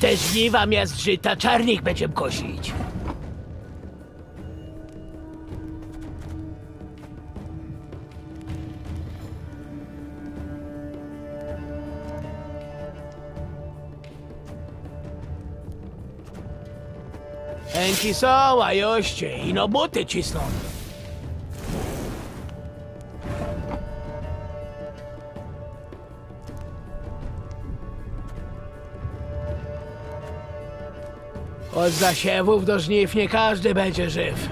Te żniwa miast żyta czarnik będziemy kosić. Enki są, a joście, ino buty cisną. Od zasiewów do żniw nie każdy będzie żyw.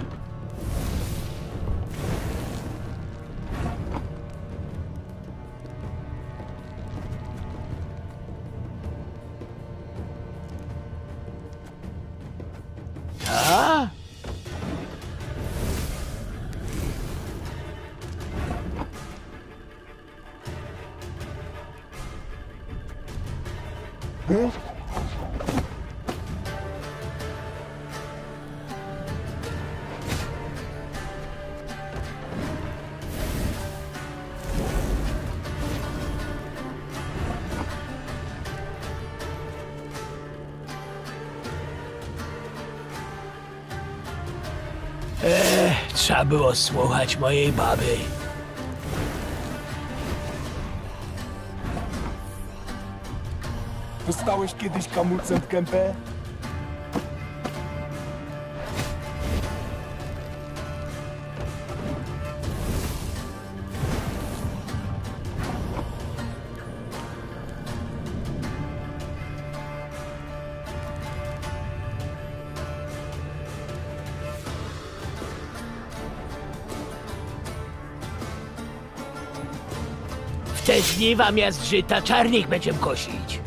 A? Trzeba było słuchać mojej baby. Dostałeś kiedyś kamulcem w gębę? W te żniwa miast żyta czarnik będziemy kosić.